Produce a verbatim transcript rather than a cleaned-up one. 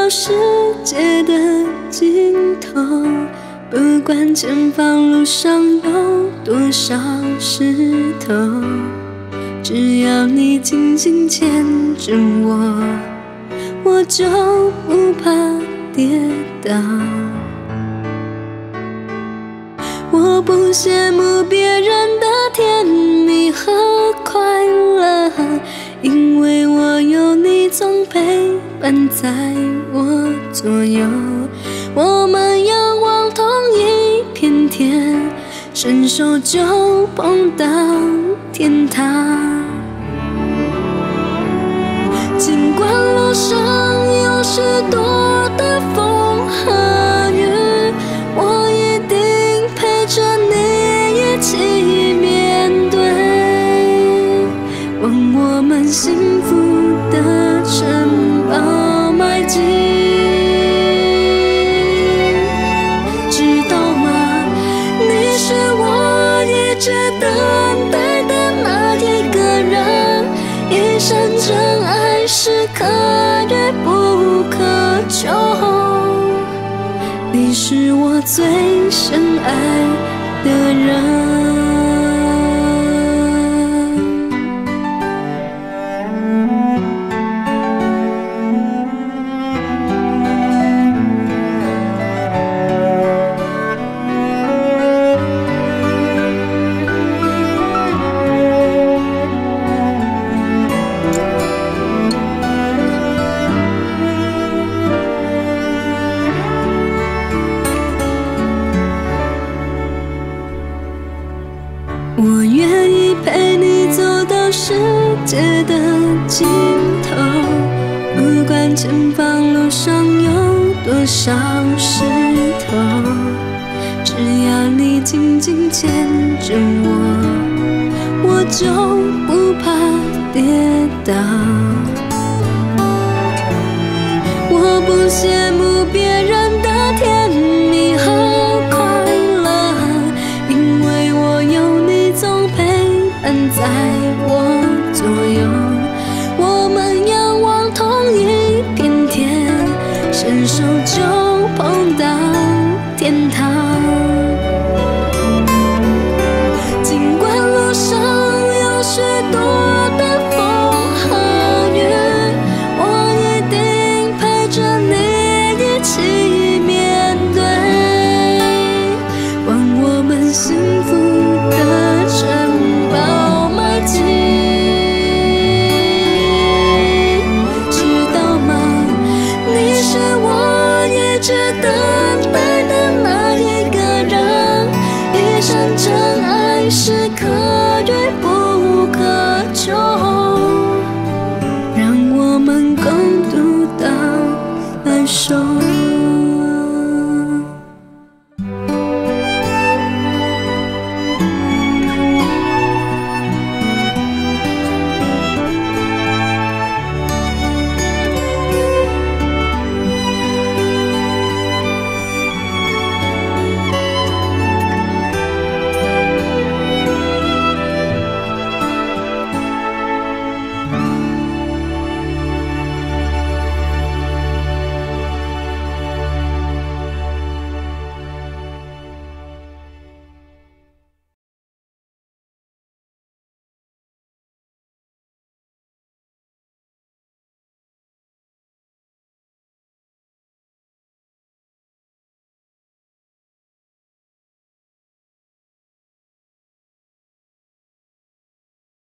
到世界的尽头，不管前方路上有多少石头，只要你紧紧牵着我，我就不怕跌倒。我不羡慕别人的甜蜜和快乐，因为我有你总陪伴在我左右。我们仰望同一片天，伸手就碰到天堂。尽管路上有许多的风和雨，我一定陪着你一起面对，往我们幸福的城堡迈进。知道吗？你是我一直等待的那一个人，一生真爱是可遇不可求，你是我最深爱的人。我愿意陪你走到世界的尽头，不管前方路上有多少石头，只要你紧紧牵着我，我就不怕跌倒。我不羡慕别人的甜蜜和快乐，因为我有你总陪伴在我左右。我们仰望同一片天，伸手就碰到天堂。尽管路上有许多的风和雨，我一定陪着你一起面对，往我们幸福的城堡迈进。知道吗？你是我一直等待的那一个人，一生真爱是